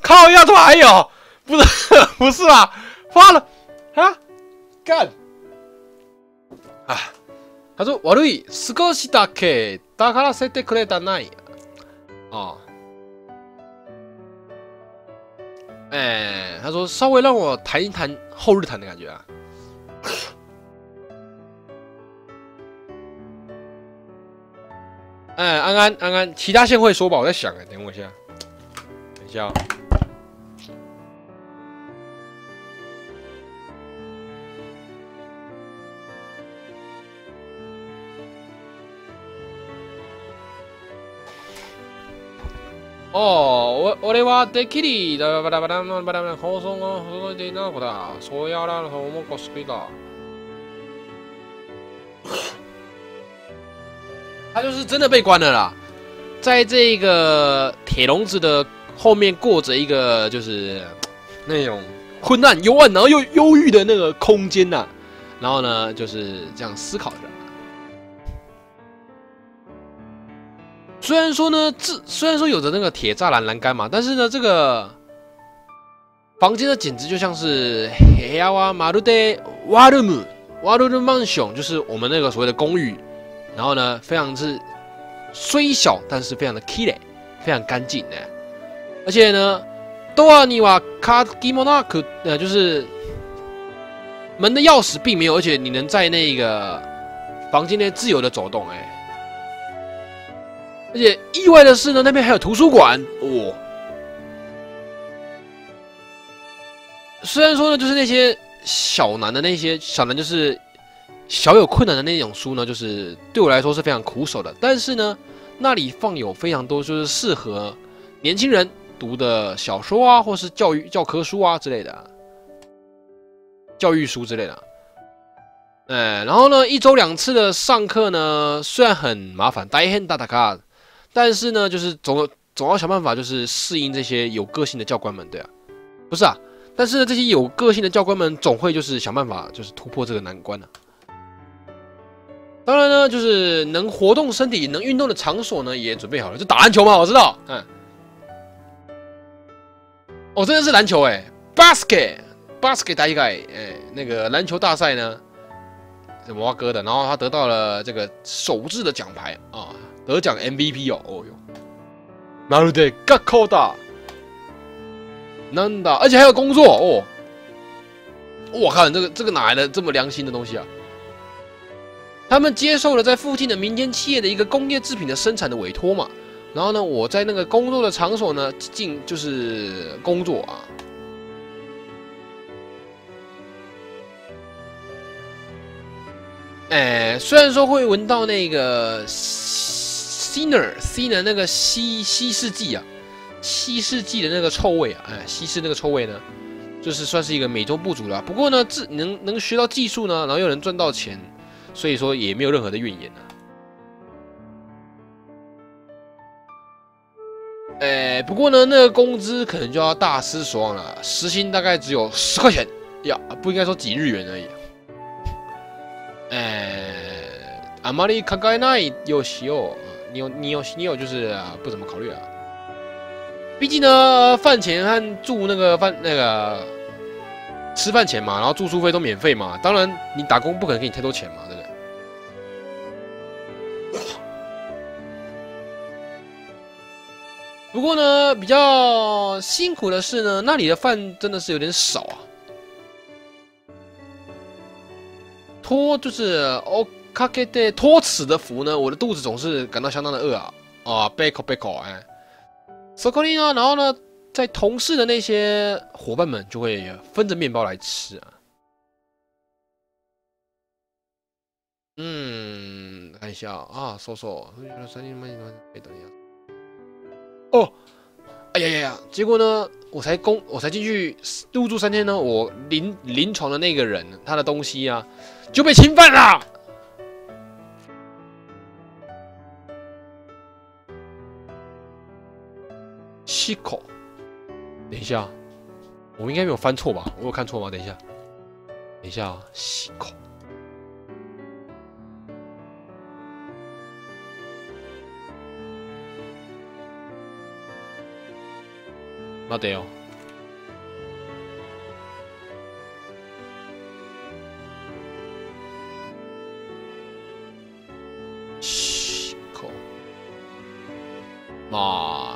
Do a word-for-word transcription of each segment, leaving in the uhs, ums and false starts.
靠呀，怎么还有？不是不是吧？发了啊？干啊！他说悪い少しだけだからせてくれたない啊。哎，他说稍微让我谈一谈后日谈的感觉啊。哎，安安安安，其他线会说吧，我在想哎，等我一下，等一下、哦。哦，我俺はできるだばだばだばだばだ放送が届いていなかった。そうやらの方もこすくいだ。他就是真的被关了啦，在这个铁笼子的后面过着一个就是那种昏暗、幽暗，然后又忧郁的那个空间呐、啊。然后呢，就是这样思考着。虽然说呢，这虽然说有着那个铁栅栏栏杆嘛，但是呢，这个房间呢，简直就像是黑呀哇马路的瓦鲁姆瓦鲁的曼雄，就是我们那个所谓的公寓。然后呢，非常是虽小，但是非常的 clean， 非常干净的。而且呢，多尔尼瓦卡基莫纳克，呃，就是门的钥匙并没有，而且你能在那个房间内自由的走动，哎。而且意外的是呢，那边还有图书馆哦。虽然说呢，就是那些小难的那些小难，就是小有困难的那种书呢，就是对我来说是非常苦手的。但是呢，那里放有非常多就是适合年轻人读的小说啊，或是教育教科书啊之类的，教育书之类的。哎，然后呢，一周两次的上课呢，虽然很麻烦，大変大大卡。但是呢，就是总总要想办法，就是适应这些有个性的教官们，对啊，不是啊。但是呢，这些有个性的教官们总会就是想办法，就是突破这个难关啊。当然呢，就是能活动身体、能运动的场所呢，也准备好了，就打篮球嘛，我知道，嗯，哦，真的是篮球哎 ，basket basket 大赛，哎，那个篮球大赛呢，是摩哥的，然后他得到了这个首次的奖牌啊。得奖 M V P 哦，哦哟，まるで学校だ，なんだ，而且还有工作哦。我靠，这个这个哪来的这么良心的东西啊？他们接受了在附近的民间企业的一个工业制品的生产的委托嘛。然后呢，我在那个工作的场所呢，进就是工作啊。哎，虽然说会闻到那个。Sinner Sinner 那个西西世纪啊，西世纪的那个臭味啊，哎，西式那个臭味呢，就是算是一个美中不足了。不过呢，自能能学到技术呢，然后又能赚到钱，所以说也没有任何的怨言啊。哎，不过呢，那个工资可能就要大失所望了，时薪大概只有十块钱呀，不应该说几日元而已。哎，あまり考えないよしよ。你有你有你有就是、啊、不怎么考虑啊，毕竟呢饭钱和住那个饭那个吃饭钱嘛，然后住宿费都免费嘛，当然你打工不可能给你太多钱嘛，对不对？不过呢，比较辛苦的是呢，那里的饭真的是有点少啊，托就是哦。かけて托此的福呢，我的肚子总是感到相当的饿啊啊，贝口贝口哎，そこに呢，然后呢，在同事的那些伙伴们就会分着面包来吃啊。嗯，看一下啊，搜搜，哦，哎呀呀呀！结果呢，我才公我才进去入住三天呢，我临临床的那个人，他的东西啊就被侵犯了。西口，等一下，我应该没有翻错吧？我有看错吗？等一下，等一下啊，西口。 待てよ。嘘，口。嘛，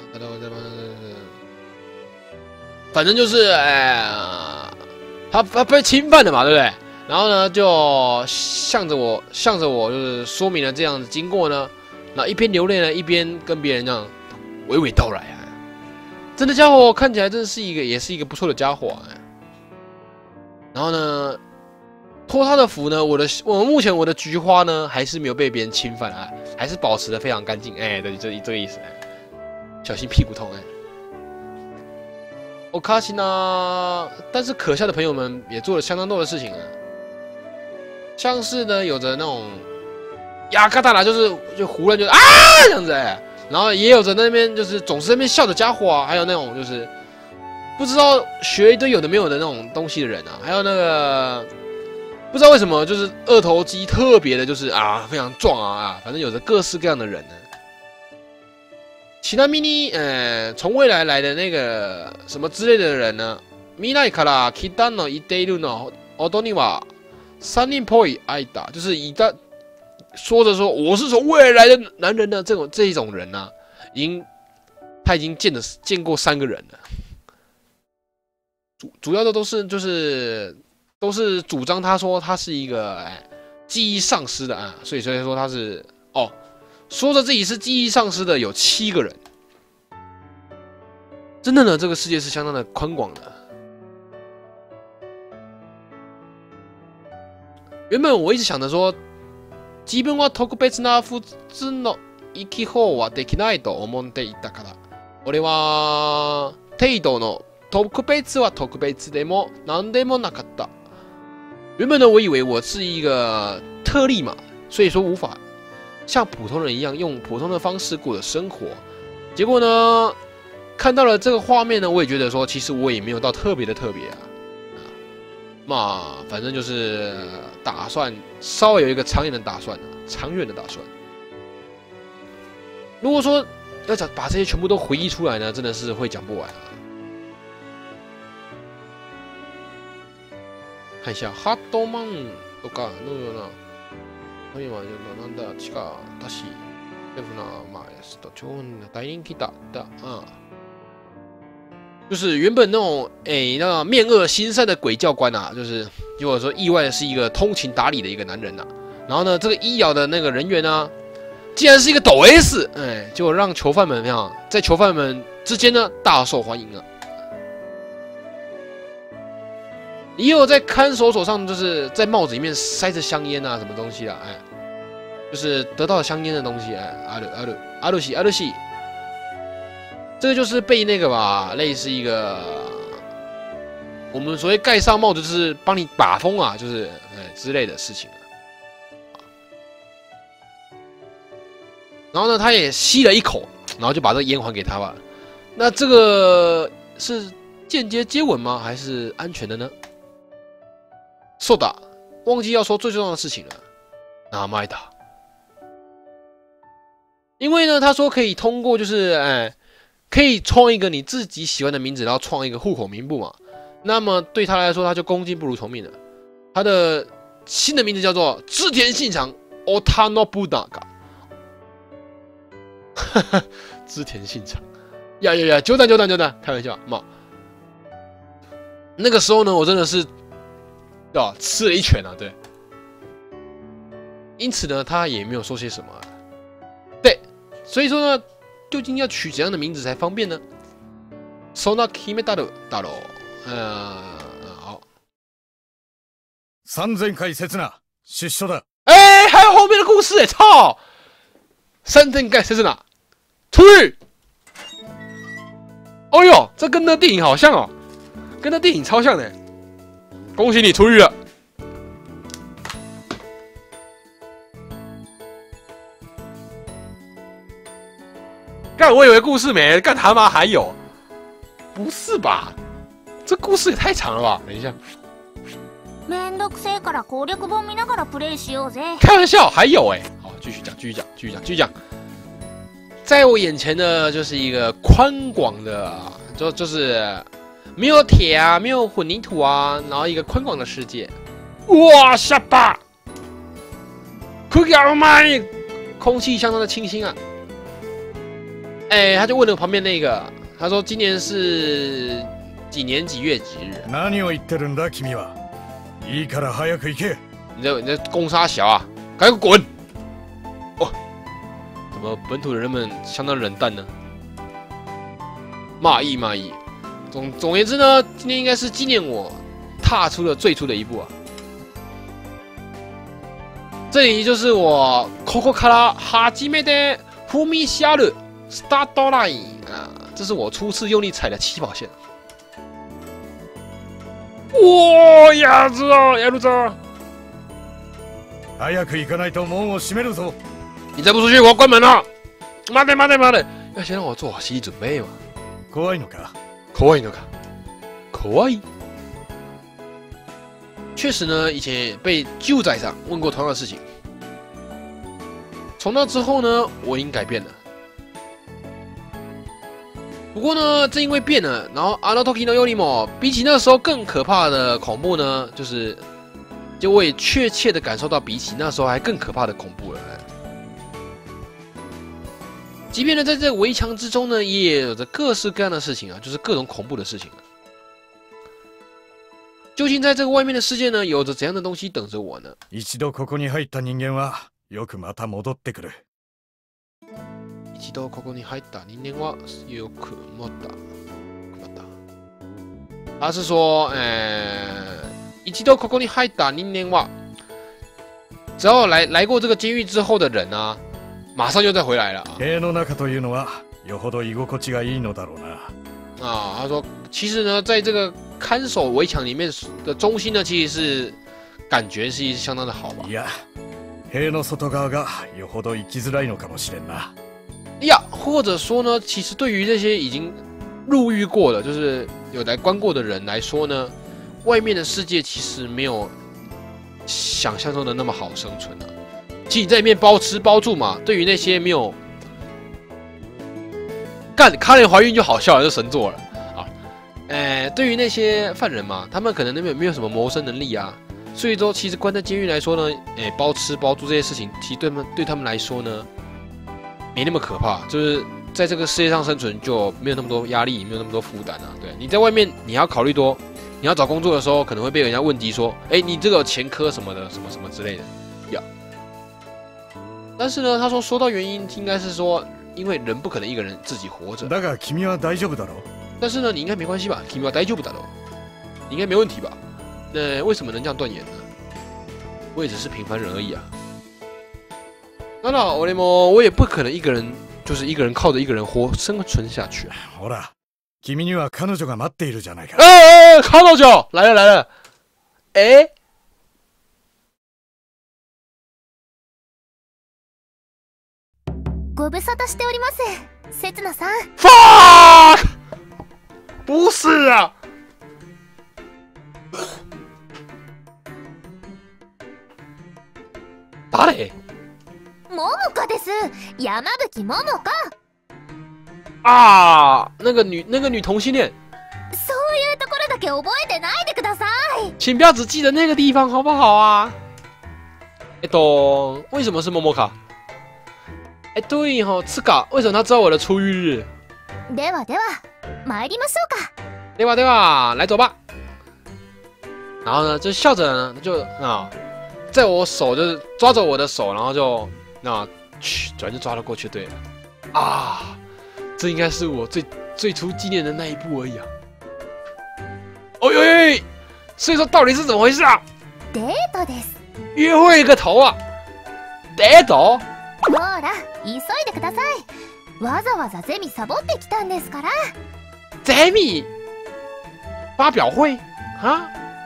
反正就是哎，他他被侵犯了嘛，对不对？然后呢，就向着我，向着我，就是说明了这样的经过呢。然后一边流泪呢，一边跟别人这样娓娓道来啊。真的家伙看起来真的是一个，也是一个不错的家伙啊。然后呢，托他的福呢，我的我目前我的菊花呢，还是没有被别人侵犯啊，还是保持的非常干净。哎，对，这这个意思。小心屁股痛哎。我卡西呢，但是可笑的朋友们也做了相当多的事情啊。像是呢，有着那种呀嘎达啦，就是就胡乱就啊这样子哎，然后也有着那边就是总是在那边笑的家伙啊，还有那种就是不知道学一堆有的没有的那种东西的人啊，还有那个不知道为什么就是二头肌特别的，就是啊非常壮啊啊，反正有着各式各样的人呢。其他咪咪呃，从未来来的那个什么之类的人呢？未来から来たの言っているの音には。三人っぽい愛だ，就是以他说着说我是从未来来的男人呢，这种这一种人呢、啊，已经他已经见了见过三个人了，主主要的都是就是都是主张他说他是一个哎记忆丧失的啊，所以所以说他是哦，说着自己是记忆丧失的有七个人，真的呢，这个世界是相当的宽广的。原本我一直想着说，自分は特別な普通の生き方はできないと思っていたから、俺は程度の特別は特別でも何でもなかった。原本呢，我以为我是一个特例嘛，所以说无法像普通人一样用普通的方式过的生活。结果呢，看到了这个画面呢，我也觉得说，其实我也没有到特别的特别啊。嘛，反正就是打算稍微有一个长远的打算、啊、长远的打算。如果说要讲把这些全部都回忆出来呢，真的是会讲不完啊。看一下ハットマンとかのような、今なんだ地下だし、デフなまあ是と超大人気だ的啊。就是原本那种诶、欸，那面恶心善的鬼教官啊，就是结果说意外的是一个通情达理的一个男人呐、啊。然后呢，这个医疗的那个人员呢、啊，竟然是一个抖 S， 哎、欸，结果让囚犯们啊，在囚犯们之间呢大受欢迎啊。也有在看守手上，就是在帽子里面塞着香烟啊，什么东西啊，哎，就是得到香烟的东西，哎，阿鲁阿鲁阿鲁西阿鲁西。这个就是被那个吧，类似一个我们所谓盖上帽子，就是帮你把风啊，就是哎之类的事情、啊、然后呢，他也吸了一口，然后就把这个烟还给他吧。那这个是间接接吻吗？还是安全的呢？そうだ，忘记要说最重要的事情了。那麦达，因为呢，他说可以通过就是哎。可以创一个你自己喜欢的名字，然后创一个户口名簿嘛。那么对他来说，他就恭敬不如从命了。他的新的名字叫做织田信长 Otanobunaga。织田信长，呀呀呀！冗談冗談冗談，开玩笑嘛。那个时候呢，我真的是啊吃了一拳啊，对。因此呢，他也没有说些什么、啊。对，所以说呢。究竟要取怎样的名字才方便呢？そんな決めたるだろう。呃，好。 三千回刹那出所だ。 哎，还有后面的故事哎，操！三千回刹那，出去。哦呦，这跟那电影好像哦，跟那电影超像的。恭喜你出狱了。干，我以为故事没了，干他妈还有？不是吧？这故事也太长了吧？等一下。开玩笑，还有哎、欸！好，继续讲，继续讲，继续讲，继续讲。在我眼前的就是一个宽广的， 就就是没有铁啊，没有混凝土啊，然后一个宽广的世界。哇，下巴，空气好美，空气相当的清新啊。哎，他就问了旁边那个，他说今年是几年几月几日？ 何を言ってるんだ君は。いいから早く行け。 你这你这公杀小啊，赶快滚！哦，怎么本土的人们相当冷淡呢？骂意骂意。总总而言之呢，今天应该是纪念我踏出了最初的一步啊。这里就是我ここから初めて踏み下るスタートライン啊，这是我初次用力踩的起跑线。哇，やるぞやるぞ！ 早く行かないと門を閉めるぞ。 你再不出去，我要关门了！妈的妈的妈的！要先让我做好心理准备嘛。 怖いのか？ 怖いのか？怖い。确实呢，以前也被旧仔上问过同样的事情。从那之后呢，我已经改变了。不过呢，正因为变了，然后あの時のよりも比起那时候更可怕的恐怖呢，就是，就我也确切的感受到，比起那时候还更可怕的恐怖了。即便呢，在这个围墙之中呢，也有着各式各样的事情啊，就是各种恐怖的事情啊。究竟在这个外面的世界呢，有着怎样的东西等着我呢？ 一度ここに入った人間はよくまた戻ってくる。 一度ここに入った人間はよくまたまた。他是说，呃，一度ここに入った人間は，只要来来过这个监狱之后的人啊，马上就再回来了啊。 塀の中というのはよほど居心地がいいのだろうな。 啊，他说，其实呢，在这个看守围墙里面的中心呢，其实是感觉是相当的好吧。 いや、塀の外側がよほど生きづらいのかもしれんな。 呀，或者说呢，其实对于这些已经入狱过的，就是有来关过的人来说呢，外面的世界其实没有想象中的那么好生存啊。其实你在里面包吃包住嘛，对于那些没有干卡莲怀孕就好笑了，就神作了啊。呃，对于那些犯人嘛，他们可能那边没有什么谋生能力啊，所以说其实关在监狱来说呢，哎，包吃包住这些事情，其实对他们对他们来说呢，没那么可怕，就是在这个世界上生存就没有那么多压力，没有那么多负担啊。对，你在外面你要考虑多，你要找工作的时候可能会被人家问及说，哎，你这个有前科什么的，什么什么之类的呀。但是呢，他说说到原因应该是说，因为人不可能一个人自己活着。 だが君は大丈夫だろう。 但是呢，你应该没关系吧？君は大丈夫だろう。你应该没问题吧？那为什么能这样断言呢？我也只是平凡人而已啊。那那我も我也不可能一个人，就是一个人靠着一个人活生存下去啊。 ほら、君には彼女が待っているじゃないか。 哎哎，彼女来了来了，哎。 ご無沙汰しております、せつなさん。 fuck， 不是啊。誰？ 桃香です。山吹桃香。 啊，那个女那个女同性恋。 そういうところだけ覚えてないでください。 请不要只记得那个地方，好不好啊？哎，懂？为什么是桃香？哎，对哈、哦，这个为什么他知道我的出狱日？ ではでは、参りましょうか。 对吧对吧，来走吧。然后呢，就笑着呢，就啊，在我手就是抓着我的手，然后就那去，转就抓了过去。对了，啊，这应该是我最最初纪念的那一步而已啊。哦呦呦，所以说到底是怎么回事啊？ デートです。 约会个头啊！デート？ ほら、急いでください。わざわざゼミサボってきたんですから。 ゼミ发表会啊？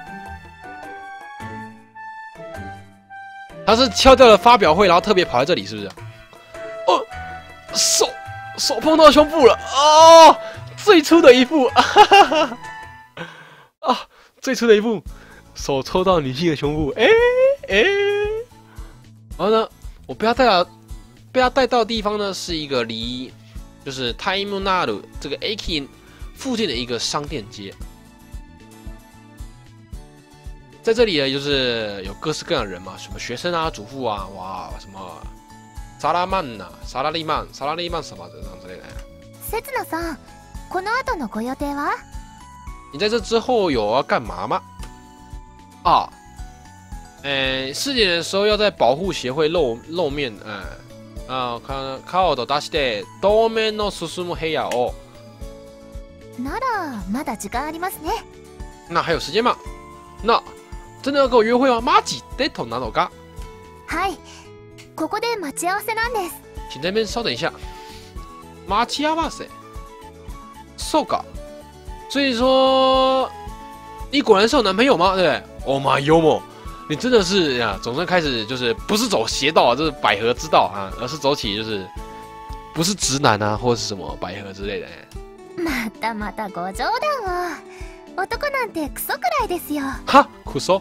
他是敲掉了发表会，然后特别跑在这里，是不是？哦，手手碰到胸部了哦，最初的一步，啊哈哈哈啊，最初的一步，手抽到女性的胸部，哎哎，然后呢，我被他带到被他带到的地方呢，是一个离就是タイムナール这个 Aki 附近的一个商店街。在这里呢，就是有各式各样的人嘛，什么学生啊、主妇啊，哇，什么萨拉曼呐、萨拉利曼、萨拉利曼什么的这样之类的。 せつなさん、この後のご予定は？ 你在这之后有要干嘛吗？啊，诶，四点的时候要在保护协会露露面，哎，啊，看顔を出して当面の進む部屋を。 ならまだ時間ありますね。 那还有时间吗？那真的要跟我约会吗？マジでとなのか？ はい、ここで待ち合わせなんです。 请在那边稍等一下。待ち合わせ。そうか。所以说，你果然是有男朋友吗？对不对？哦妈幽默，你真的是呀，总算开始就是不是走邪道啊，这是百合之道啊，而是走起就是不是直男啊，或者是什么百合之类的。 またまたご冗談を。男なんてクソくらいですよ。 哈，苦说。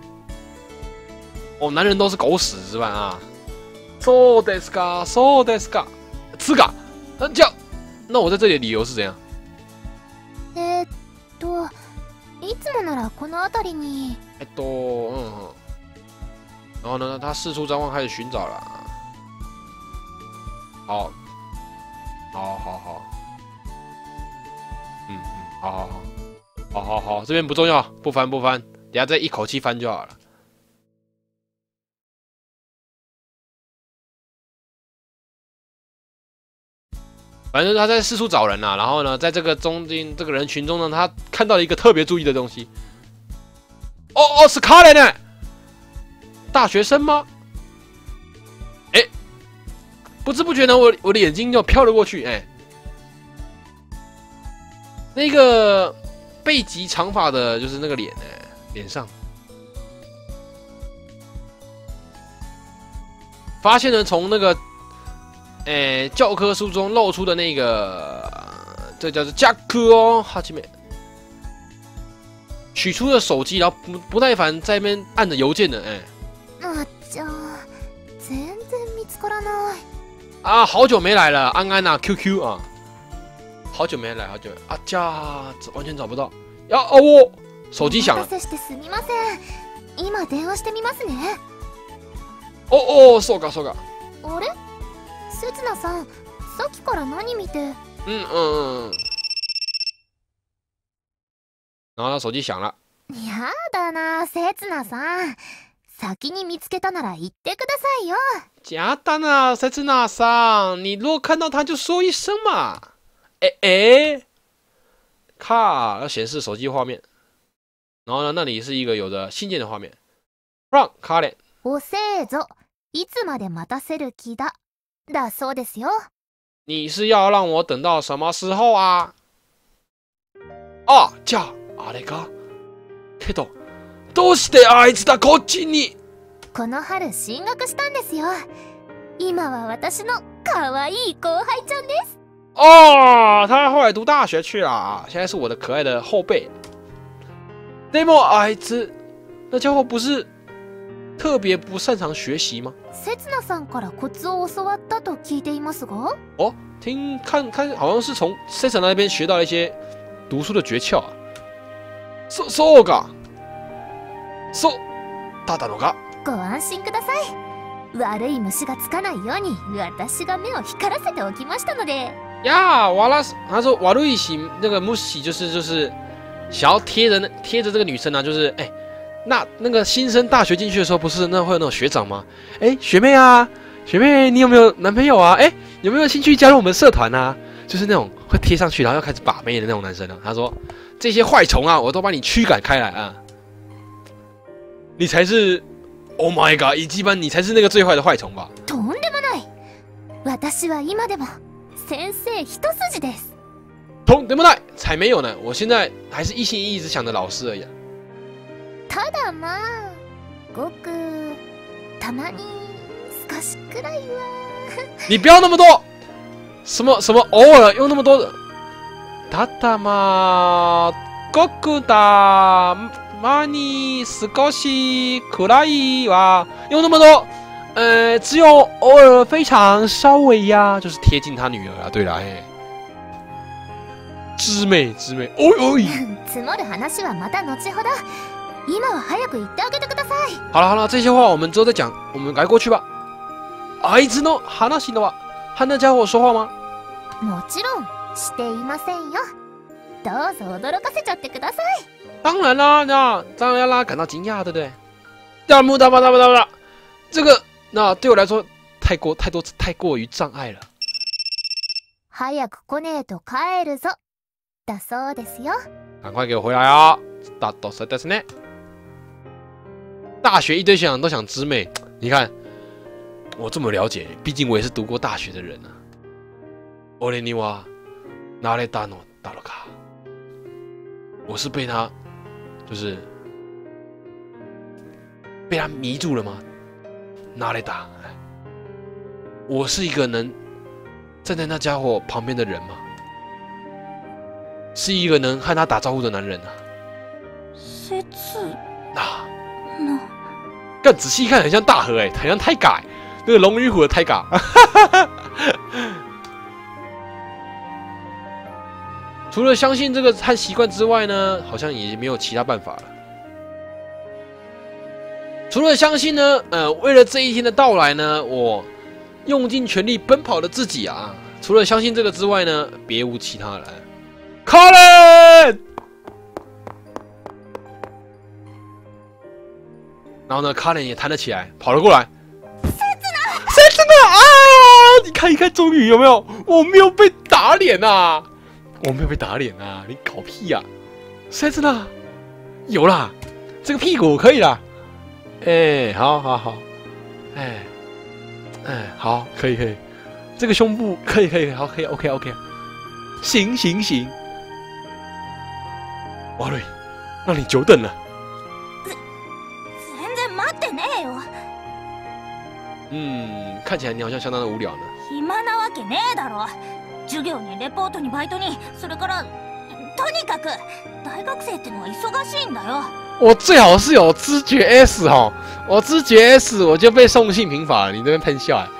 哦，男人都是狗屎是吧？啊，そうですか，そうですか，是か。那这样，那我在这里的理由是怎样？ えーっと、いつもならこの辺りに。 哎，都嗯，然后呢，他四处张望，开始寻找了。好，好，好，好，嗯嗯，好好好。好好好，这边不重要，不翻不翻，等下再一口气翻就好了。反正他在四处找人啊，然后呢，在这个中间这个人群中呢，他看到了一个特别注意的东西。哦哦，是卡莲呢？大学生吗？哎，不知不觉呢，我我的眼睛就飘了过去，哎，那个。背脊长发的，就是那个脸哎，脸上发现了从那个诶、欸、教科书中露出的那个，这叫做加克哦，哈基美取出了手机，然后不不耐烦在那边按着邮件的哎。 啊，じゃ全然見つからない。 啊，好久没来了，安安啊 ，Q Q 啊。好久没来，好久啊，家完全找不到。呀哦，我手機響了。 お待たせしてすみません。今電話してみますね。 哦哦，そうかそうか。 あれ？せつなさん、さっきから何見て？ 嗯嗯嗯。然后他手機響了。 やだな、せつなさん。先に見つけたなら言ってくださいよ。 やだな、せつなさん，你如果看到他就说一声嘛。哎哎，卡要显示手机画面，然后呢，那里是一个有着信件的画面。让卡脸。 おせーぞ、いつまで待たせる気だ。だそうですよ。 你是要让我等到什么时候啊？あ、じゃああれか。けど、どうしてあいつだこっちに？ この春進学したんですよ。今は私の可愛い後輩ちゃんです。 哦，他后来读大学去了啊，现在是我的可爱的后辈。でもあいつ，那家伙不是特别不擅长学习吗？ せつなさんからコツを教わったと聞いていますが。 哦，听看看，好像是从 せつな那边学到一些读书的诀窍啊。そそうか。そうだったのか。 ご安心ください。悪い虫がつかないように私が目を光らせておきましたので。 呀，瓦拉斯，他说瓦路易喜那个木喜就是就是想要贴着那贴着这个女生啊，就是哎、欸，那那个新生大学进去的时候，不是那会有那种学长吗？哎、欸，学妹啊，学妹，你有没有男朋友啊？哎、欸，有没有兴趣加入我们社团啊？就是那种会贴上去，然后要开始把妹的那种男生啊。他说这些坏虫啊，我都把你驱赶开来啊！你才是 ，Oh my God， 乙基班，你才是那个最坏的坏虫吧？ とんでもない。私は今でも。先生一筋です。 とんでもない，才没有呢！我现在还是一心一意只想着老师而已、啊。 ただまあ、ごくたまに少しくらいは。 你不要那么多，什么什么偶尔用那么多的。ただまあ、ごくたまに少しくらいは用那么多。呃，只有偶尔非常稍微呀，就是贴近他女儿啊。对了，哎， 知妹知妹，おいおい。 積もる話はまた後ほど。今は早く言ってあげてください。 好了好了，这些话我们之后再讲，我们来过去吧。あいつの話的话，和那家伙说话吗？ もちろんしていませんよ。どうぞ驚かせちゃってください。 当然啦，那当然要让他感到惊讶，对不对？大木大木大木大木，这个那对我来说太过太多太过于障碍了。 早く来ねえと帰るぞ。だそうですよ。 赶快给我回来啊！大都是ですね。大学一堆学长都想知妹，你看我这么了解，毕竟我也是读过大学的人啊。俺には慣れたのだろうか？我是被他，就是被他迷住了吗？慣れた，我是一个能站在那家伙旁边的人吗？是一个能和他打招呼的男人啊！ 切啊， 那更仔细一看，很像大河哎、欸，很像泰嘎、欸，那个龙与虎的泰嘎。除了相信这个和习惯之外呢，好像也没有其他办法了。除了相信呢，呃，为了这一天的到来呢，我用尽全力奔跑的自己啊，除了相信这个之外呢，别无其他了。Colin， 然后呢 ，Colin 也弹了起来，跑了过来。谁真的啊？你看一看，终于有没有？我没有被打脸啊！我没有被打脸啊！你搞屁呀、啊！谁真的？有啦，这个屁股可以啦。哎、欸，好好好，哎、欸，哎、欸，好，可以可以。这个胸部可以可以，好可以 ，OK OK。行行行。瓦瑞，让你久等了。 全然待ってねえよ。 嗯，看起来你好像相当的无聊呢。 暇なわけねえだろ。授業にレポートにバイトに、それからとにかく大学生ってのは忙しいんだよ。 我最好是有知觉 S 哈，我知觉 S 我就被送信平法了。你这边喷笑哎，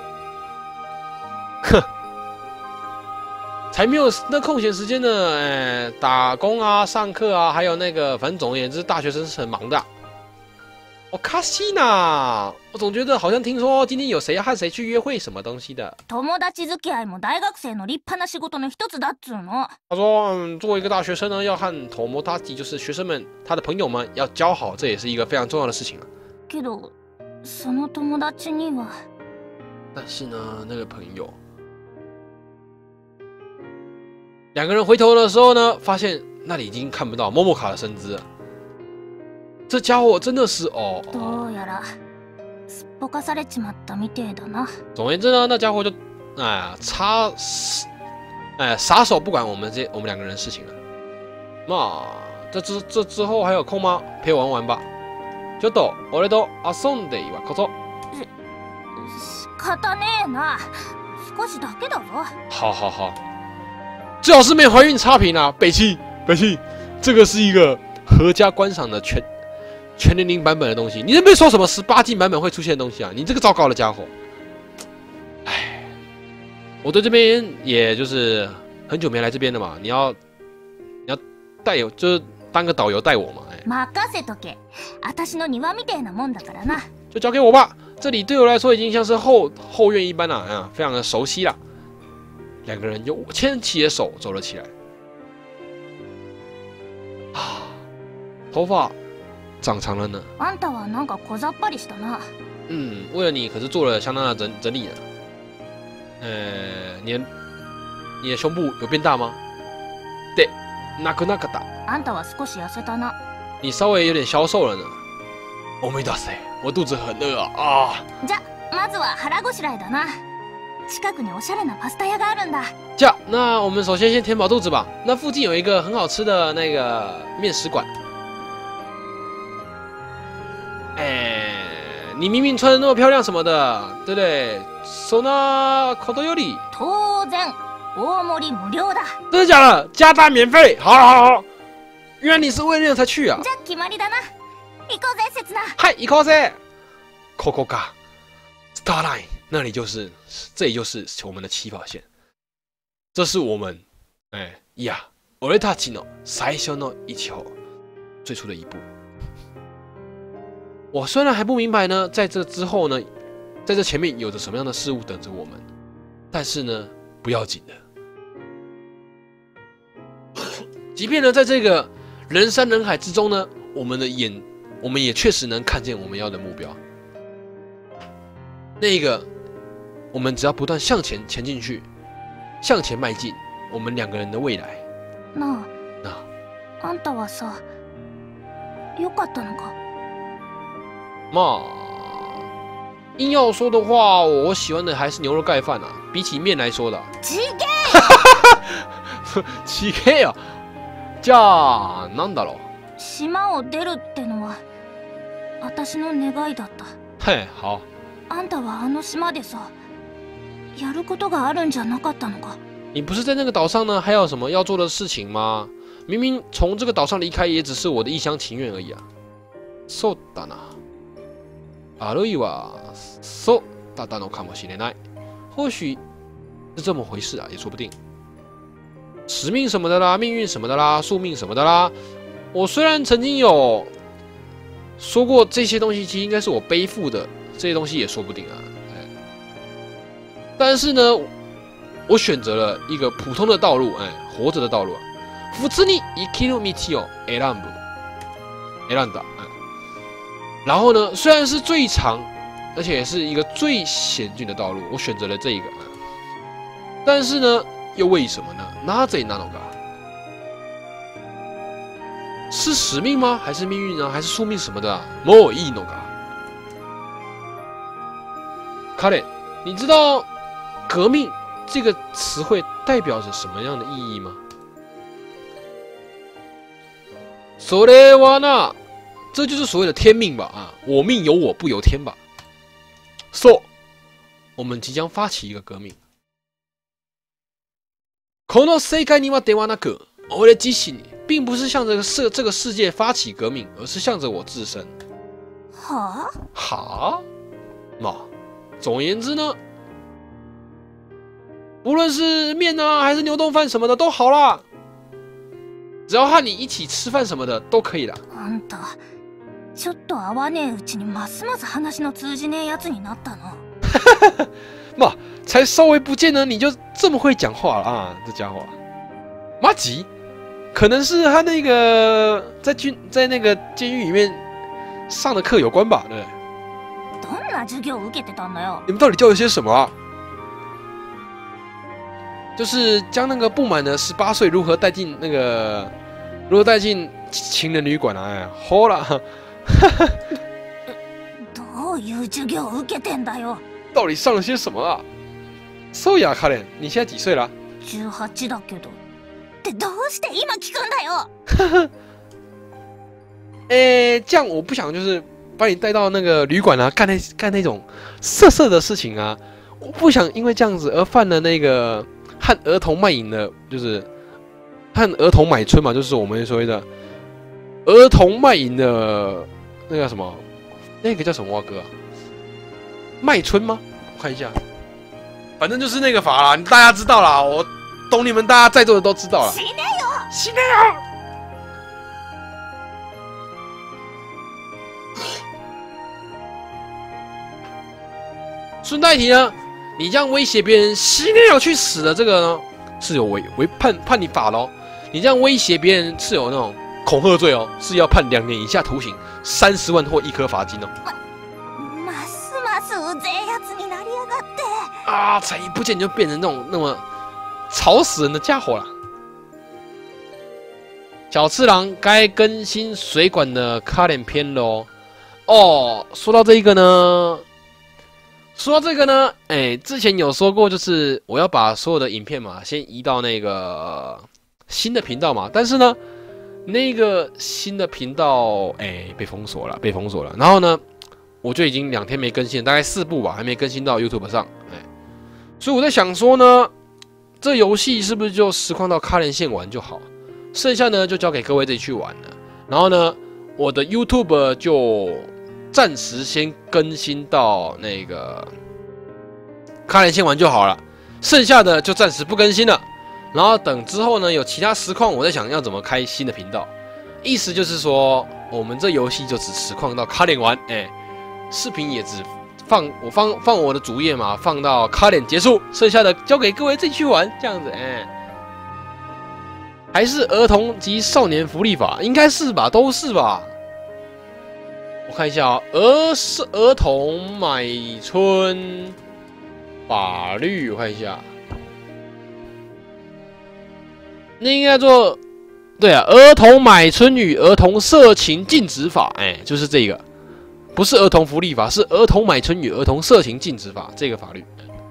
哼。才没有那空闲时间呢，哎，打工啊、上课啊，还有那个，反正总而言之，大学生是很忙的、啊。我卡西娜，我总觉得好像听说今天有谁要和谁去约会什么东西的。 友達付き合いも大学生の立派な仕事の一つだっつうの。 他说，嗯，作为一个大学生呢，要和友達就是学生们、他的朋友们要交好，这也是一个非常重要的事情啊。 けど、その友達には。 但是呢，那个朋友。两个人回头的时候呢，发现那里已经看不到默默卡的身姿了。这家伙真的是哦。 どうやらすっぽかされちまったみてえだな。 总而言之呢，那家伙就哎呀插哎撒手不管我们这我们两个人的事情了。那这之这之后还有空吗？陪我玩玩吧。ちょっと俺と遊んでいわこそ。 仕方ねえな。少しだけだぞ。 好好好。最好是没怀孕差评啊！北七北七，这个是一个合家观赏的全全年龄版本的东西。你这边说什么十八禁版本会出现的东西啊？你这个糟糕的家伙！哎，我对这边也就是很久没来这边了嘛，你要你要带有就是当个导游带我嘛。哎， 任せとけ。私の庭みてえなもんだからな。 就交给我吧。这里对我来说已经像是后后院一般了啊，非常的熟悉了。两个人就牵起了手走了起来。啊，头发长长了呢。 あんたはなんか小ざっぱりしたな。 嗯，为了你可是做了相当的整整理呢。呃，你的你的胸部有变大吗？对，なくなかった。 あんたは少し痩せたな。 你稍微有点消瘦了呢。思い出せ，我肚子很饿啊！啊。 じゃ、まずは腹ごしらえだな。近くにおしゃれなパスタ屋があるんだ。 这样，那我们首先先填饱肚子吧。那附近有一个很好吃的那个面食馆。哎，你明明穿的那么漂亮什么的，对不对？そんなことより， 当然、大盛り無料だ。 真的假的？加大免费？好好好好。原来你是为了那才去啊！ じゃ決まりだな。行こうぜ、刹那。 嗨，行こうぜ。ここか。Starline。那里就是，这里就是我们的起跑线，这是我们，哎呀， 俺たちの最初の一歩，最初的一步。我虽然还不明白呢，在这之后呢，在这前面有着什么样的事物等着我们，但是呢，不要紧的。即便呢，在这个人山人海之中呢，我们的眼，我们也确实能看见我们要的目标。那个，我们只要不断向前前进去，向前迈进，我们两个人的未来。 なあ、 那あんたはさ、良かったのか？ 嘛，硬要说的话，我喜欢的还是牛肉盖饭啊，比起面来说的。 ちげちげえよ。じゃあなんだろう。 島を出るってのは私の願いだった。 嘿，好。 あんたはあの島でさ、やることがあるんじゃなかったのか？ 你不是在那个岛上呢，还有什么要做的事情吗？明明从这个岛上离开，也只是我的一厢情愿而已啊。そうだな。あるいはそうだったのかもしれない。或许是这么回事啊，也说不定。使命什么的啦，命运什么的啦，宿命什么的啦。我虽然曾经有说过这些东西，其实应该是我背负的，这些东西也说不定啊。哎，但是呢，我选择了一个普通的道路，哎，活着的道路啊。普通に生きる道を選ぶ、選んだ。然后呢，虽然是最长，而且也是一个最险峻的道路，我选择了这一个。但是呢，又为什么呢？なぜなのか？是使命吗？还是命运呢？还是宿命什么的啊？もういいのか？カレン，你知道革命这个词汇代表着什么样的意义吗？それはな。这就是所谓的天命吧啊！我命由我不由天吧。So， 我们即将发起一个革命。この世界にはではなく、俺自身并不是向着世这个世界发起革命，而是向着我自身。 はあ？ 哈？嘛，总而言之呢，无论是面啊还是牛丼饭什么的都好啦，只要和你一起吃饭什么的都可以啦。 あんた。ちょっと合わねえうちにますます話の通じねえやつになったの。 嘛，才稍微不见呢，你就这么会讲话了啊！这家伙，马吉，可能是他那个在军在那个监狱里面上的课有关吧？对。 どんな授業を受けてたんだよ？ 你们到底教了些什么啊？就是将那个不满的十八岁如何带进那个如何带进情人旅馆啊？哎，好了。 どういう授業を受けてんだよ？ 到底上了些什么啊？そうや、カレン，你现在几岁了？ 十八だけど。ってどうして今聞くんだよ？ 诶，这样我不想就是把你带到那个旅馆啊，干那干那种色色的事情啊。我不想因为这样子而犯了那个和儿童卖淫的，就是和儿童买春嘛，就是我们所谓的儿童卖淫的。那个什么，那个叫什么啊哥？卖春吗？我看一下，反正就是那个法啦，大家知道啦，我懂你们，大家在座的都知道了。 死ねよ！ 死ねよ！顺带一提呢，你这样威胁别人，死ねよ去死的这个呢，是有违违判判你法喽。你这样威胁别人是有那种恐吓罪哦，是要判两年以下徒刑。三十万或一颗罚金哦！ ますますうぜえやつになりやがって啊！才一不见你就变成那种那么吵死人的家伙了。小次郎该更新水管的卡脸篇喽。哦，说到这一个呢，说到这个呢，哎，之前有说过，就是我要把所有的影片嘛，先移到那个新的频道嘛，但是呢。那个新的频道，哎，被封锁了，被封锁了。然后呢，我就已经两天没更新，大概四部吧，还没更新到 YouTube 上，哎，所以我在想说呢，这游戏是不是就实况到卡连线玩就好，剩下呢就交给各位自己去玩了。然后呢，我的 YouTube 就暂时先更新到那个卡连线玩就好了，剩下的就暂时不更新了。 然后等之后呢有其他实况，我在想要怎么开新的频道。意思就是说，我们这游戏就只实况到卡点完，哎、欸，视频也只放我放放我的主页嘛，放到卡点结束，剩下的交给各位自己去玩，这样子，哎、欸，还是儿童及少年福利法，应该是吧，都是吧。我看一下啊、喔，儿是儿童买春法律，我看一下，那应该做。对啊，儿童买春与儿童色情禁止法，哎、欸，就是这个，不是儿童福利法，是儿童买春与儿童色情禁止法这个法律。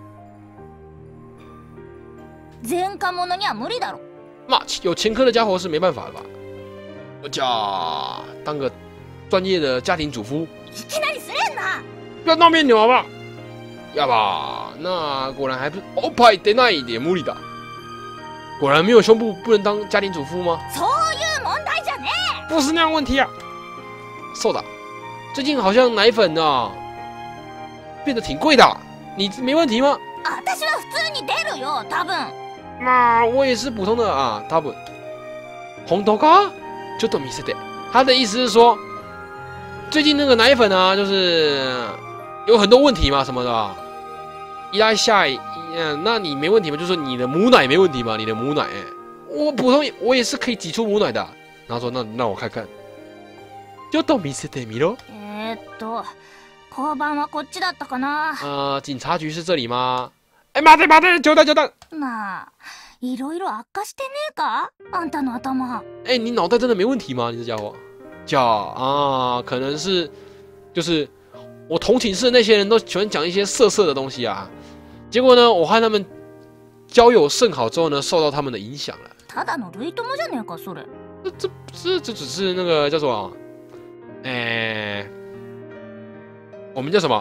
前科者には無理だろ。 那有前科的家伙是没办法的吧？我叫当个专业的家庭主夫。 いきなりすれんな。 不要闹别扭好不好？要吧？那果然还不是おっぱい出ないで無理だ。果然没有胸部不能当家庭主妇吗？ そういう問題じゃねえ。 不是那样问题啊。そうだ，最近好像奶粉啊变得挺贵的，你没问题吗？ 私は普通に出るよ、多分。 那我也是普通的啊，多分。红头か？ちょっと見せて。他的意思是说，最近那个奶粉啊，就是有很多问题嘛，什么的、啊。一来下一，嗯，那你没问题吗？就是说你的母奶没问题吗？你的母奶、欸，我普通我也是可以挤出母奶的。然后说，那那我看看，就都見せてみろ。 えーっと、交番はこっちだったかな。 呃，警察局是这里吗？哎，待て待て，久等久等。 なあ、いろいろ悪化してねえか？あんたの頭。 哎，你脑袋真的没问题吗？你这家伙，叫啊，可能是，就是我同寝室的那些人都喜欢讲一些色色的东西啊。结果呢，我和他们交友甚好之后呢，受到他们的影响了。 ただの類友じゃねえかそれ。 这这这这只是那个叫什么？哎、欸，我们叫什么？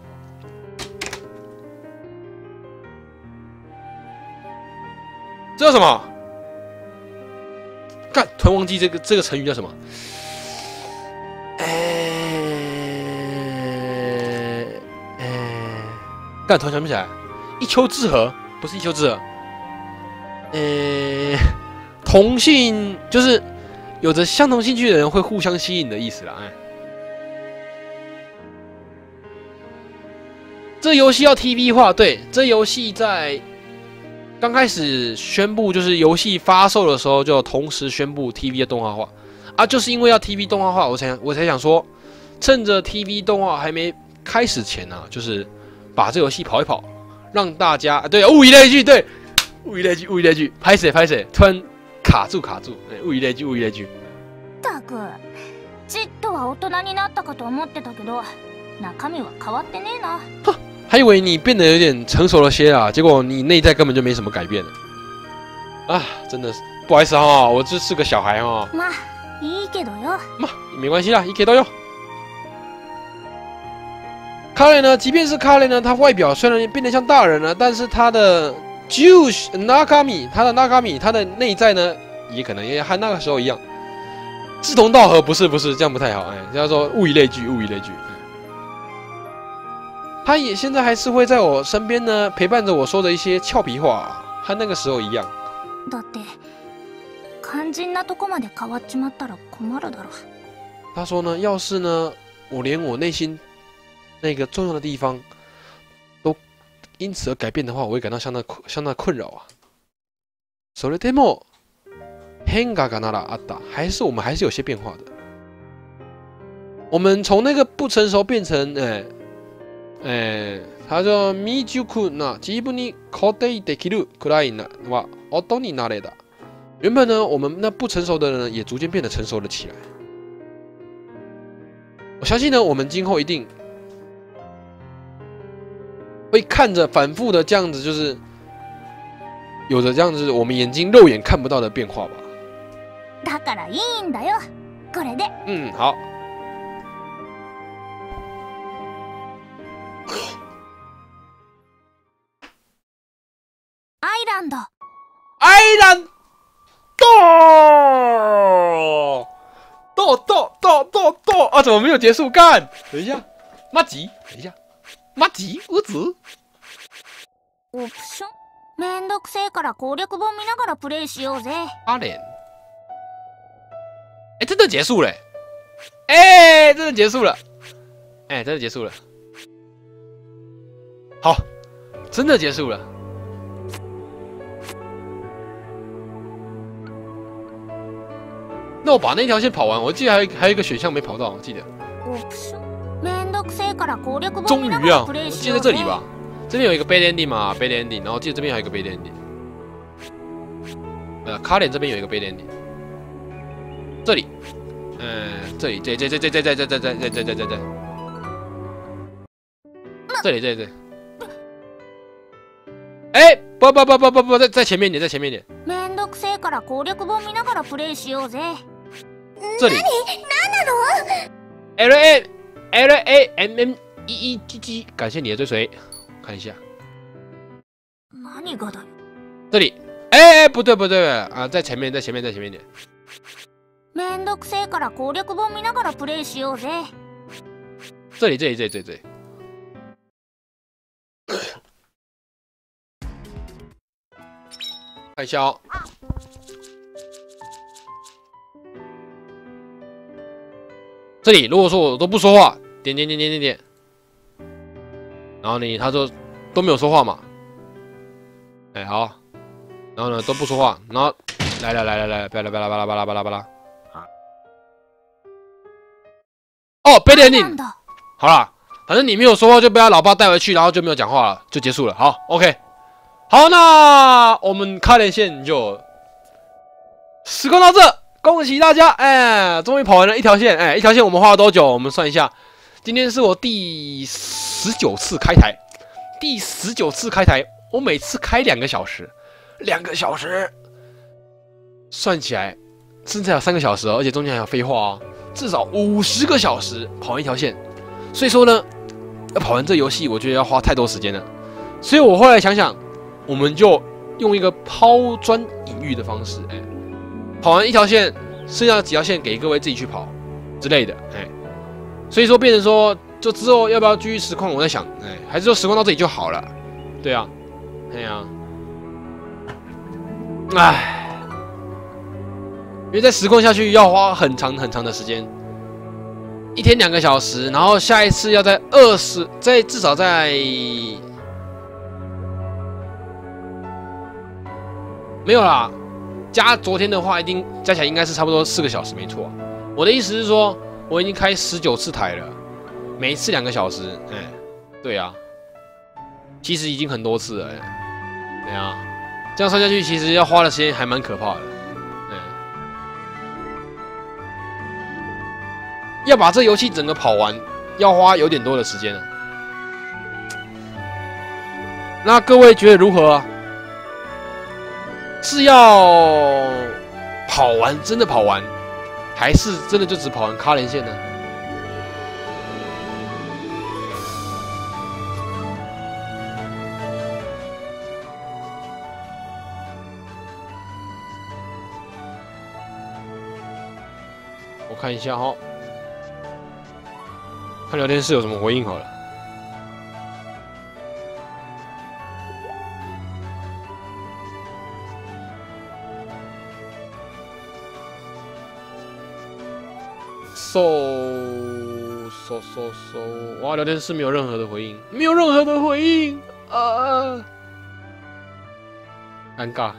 这叫什么？干，突然忘记这个这个成语叫什么？哎、欸，哎、欸，干，突然想不起来。一丘之貉不是一丘之貉，呃、欸，同性就是有着相同兴趣的人会互相吸引的意思啦。哎，这游戏要 T V 化，对，这游戏在刚开始宣布，就是游戏发售的时候就同时宣布 T V 的动画化啊，就是因为要 T V 动画化，我才我才想说，趁着 T V 动画还没开始前啊，就是把这游戏跑一跑。让大家对物以类聚，对物以类聚，物以类聚，拍谁拍谁，突然卡住卡住，物以类聚，物以类聚。 たく、ちっとは大人になったかと思ってたけど、中身は変わってねえな。 还以为你变得有点成熟了些啊，结果你内在根本就没什么改变了。啊，真的是不好意思哈、哦，我就是个小孩哈、哦。 まあ、いいけどよ。 嘛，没关系啦，一给都有。卡雷呢，即便是卡雷呢，他外表虽然变得像大人了，但是他的 Juice Nakami， 他的 Nakami， 他的内在呢，也可能也和那个时候一样，志同道合。不是不是，这样不太好。哎，叫做物以类聚，物以类聚。他也现在还是会在我身边呢，陪伴着我说的一些俏皮话，和那个时候一样。 だって肝心なとこまで変わっちまったら困るだろ。 他说呢，要是呢，我連我內心那個重要的地方都因此而改變的話，我會感到相當相當困擾啊。それでも変化がならあった，還是我們還是有些變化的。我們從那個不成熟變成，哎哎，他說未熟な自分に肯定できるくらいは音になれた。原本呢，我們那不成熟的人也逐漸變得成熟了起來。我相信呢，我們今後一定会看着反复的这样子，就是有着这样子我们眼睛肉眼看不到的变化吧。 だからいいんだよ。これで。 嗯，好。 アイランド。 アイランド，豆豆豆豆豆啊！怎么没有结束？干！等一下，马吉，等一下，马吉，儿子。 オプション？ めんどくせえから攻略本見ながらプレイしようぜ。 阿莲，哎，真的结束了，哎，真的结束了，哎，真的结束了，好，真的结束了。那我把那条线跑完，我记得还有还有一个选项没跑到，我记得。 めんどくせえから攻略本终見なが于啊，我らプレイし记ようぜ。 得在这里吧？这边有一个 bad ending 嘛 ，bad ending， 然后记得这边还有一个 bad ending。呃，卡脸这边有一个 bad ending。这里，嗯，这里，这这这这这这这这这这这这这这。这里，这里，这里。哎，不不不不不不，在在前面一点，在前面一点。 めんどくせえから攻略本見ながらプレイしようぜ。 这里。L A L A M M E E G G， 感谢你的追随，看一下。 何がだよ。 这里，哎哎，不对不对啊，在前面，在前面，在前面一点。 めんどくせえから攻略本見ながらプレイしようぜ。 这里，这里，这里，这里，这里。看一下哦。这里，如果说我都不说话，点点点点点点，然后你他说都没有说话嘛，哎好，然后呢都不说话，然后来来来来来，巴拉巴拉巴拉巴拉巴拉巴拉，哦，被点你，好啦，反正你没有说话就被他老爸带回去，然后就没有讲话了，就结束了。好 ，OK， 好，那我们开连线就时光到这。恭喜大家，哎，终于跑完了一条线，哎，一条线我们花了多久？我们算一下，今天是我第十九次开台，第十九次开台，我每次开两个小时，两个小时，算起来甚至还有三个小时哦，而且中间还有废话哦，至少五十个小时跑完一条线，所以说呢，要跑完这游戏，我觉得要花太多时间了，所以我后来想想，我们就用一个抛砖引玉的方式，哎。跑完一条线，剩下的几条线给各位自己去跑之类的，哎，所以说变成说，就之后要不要继续实况，我在想，哎，还是说实况到这里就好了，对啊，哎呀、啊，唉，因为在实况下去要花很长很长的时间，一天两个小时，然后下一次要在二十，在至少在没有啦。加昨天的话，一定加起来应该是差不多四个小时，没错。我的意思是说，我已经开十九次台了，每一次两个小时，哎，对啊，其实已经很多次了，哎，对啊，这样算下去，其实要花的时间还蛮可怕的，嗯，要把这游戏整个跑完，要花有点多的时间啊。那各位觉得如何啊？是要跑完，真的跑完，还是真的就只跑完卡连线呢？我看一下哈，看聊天室有什么回应好了。搜搜搜搜！哇，聊天室没有任何的回应，没有任何的回应啊，尴尬。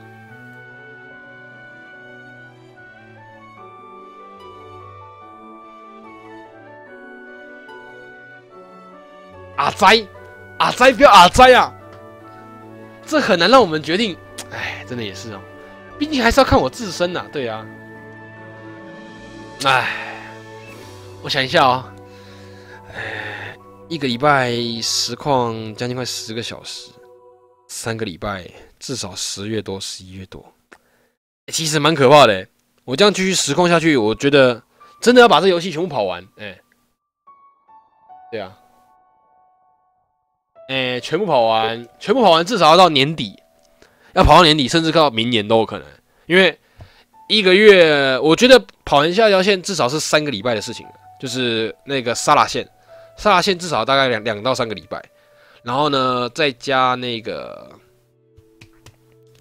阿斋，阿斋，不要阿斋啊！这很难让我们决定。哎，真的也是哦，毕竟还是要看我自身呐、啊。对啊，哎。我想一下啊、哦，一个礼拜实况将近快十个小时，三个礼拜至少十月多、十一月多，其实蛮可怕的。我这样继续实况下去，我觉得真的要把这游戏全部跑完。哎，对啊，哎，全部跑完，全部跑完，至少要到年底，要跑到年底，甚至到明年都有可能，因为一个月，我觉得跑完下一条线至少是三个礼拜的事情了。就是那个沙拉线，沙拉线至少大概两两到三个礼拜，然后呢再加那个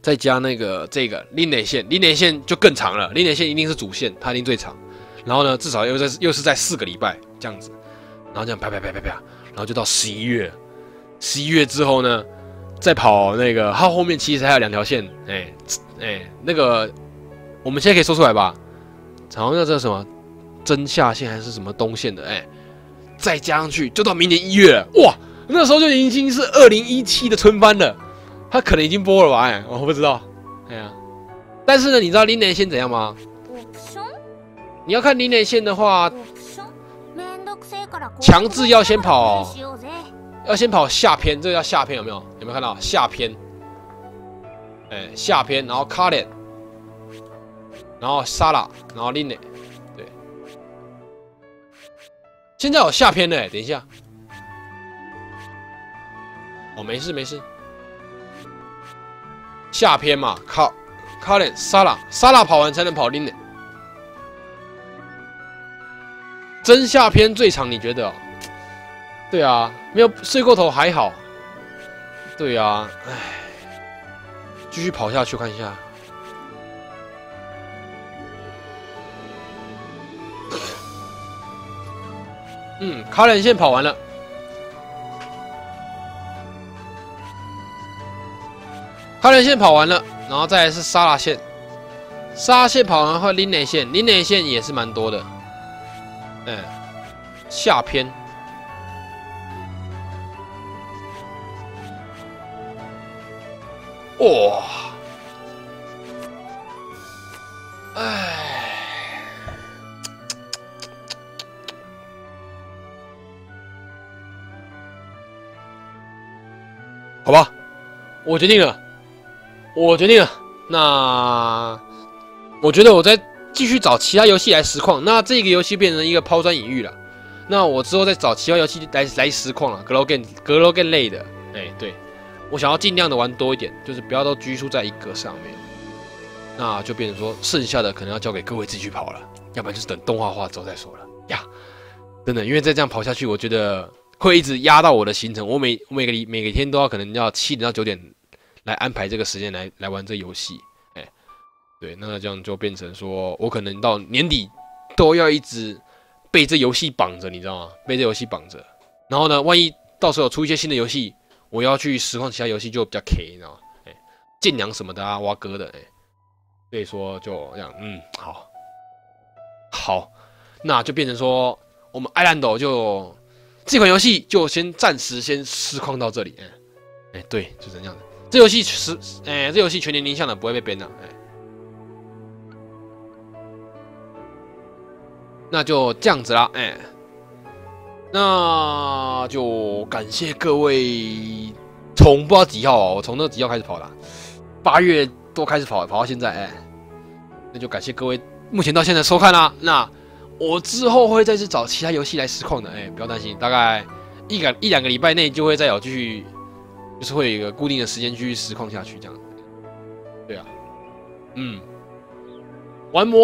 再加那个这个林内线，林内线就更长了，林内线一定是主线，它一定最长。然后呢，至少又在又是在四个礼拜这样子，然后这样啪啪啪啪啪，然后就到十一月，十一月之后呢，再跑那个，它后面其实还有两条线，哎、欸、哎、欸，那个我们现在可以说出来吧？好像叫这什么真下线还是什么东线的，哎、欸，再加上去就到明年一月了，哇，那时候就已经是二零一七的春番了。他可能已经播了吧？哎，我不知道。哎呀，但是呢，你知道林内线怎样吗？你要看林内线的话，强制要先跑、哦，要先跑下篇，这个叫下篇，有没有？有没有看到下篇？哎，下篇，然后卡莲，然后沙拉，然后林内，对。现在有下篇了，等一下。哦，没事没事。下篇嘛，卡卡莲沙拉沙拉跑完才能跑林内。真下篇最长，你觉得、哦？对啊，没有睡过头还好。对啊，唉，继续跑下去看一下。嗯，卡莲线跑完了。卡莲线跑完了，然后再来是沙拉线，沙拉线跑完后，林内线，林内线也是蛮多的，嗯，下篇，哇，唉，好吧，我决定了。我决定了，那我觉得我再继续找其他游戏来实况，那这个游戏变成一个抛砖引玉了。那我之后再找其他游戏来来实况了 ，Glow Game、Glow Game 类的，哎、欸，对，我想要尽量的玩多一点，就是不要都拘束在一个上面。那就变成说，剩下的可能要交给各位自己去跑了，要不然就是等动画化之后再说了呀。真的，因为再这样跑下去，我觉得会一直压到我的行程。我每我每个每个天都要可能要七点到九点。来安排这个时间来来玩这游戏，哎、欸，对，那这样就变成说我可能到年底都要一直被这游戏绑着，你知道吗？被这游戏绑着，然后呢，万一到时候有出一些新的游戏，我要去实况其他游戏就比较 K， 你知道吗？哎、欸，剑娘什么的啊，挖哥的，哎、欸，所以说就这样，嗯，好，好，那就变成说我们艾兰斗就这款游戏就先暂时先实况到这里，哎、欸，哎、欸，对，就这样的。这游戏是，哎、欸，这游戏全年龄向的不会被 ban 的，哎、欸，那就这样子啦，哎、欸，那就感谢各位，从不知道几号哦，我从那几号开始跑的，八月多开始跑，跑到现在，哎、欸，那就感谢各位目前到现在收看啦。那我之后会再去找其他游戏来实况的，哎、欸，不要担心，大概一个一两个礼拜内就会再有继续。就是会有一个固定的时间继续实况下去，这样。对啊，嗯，玩魔。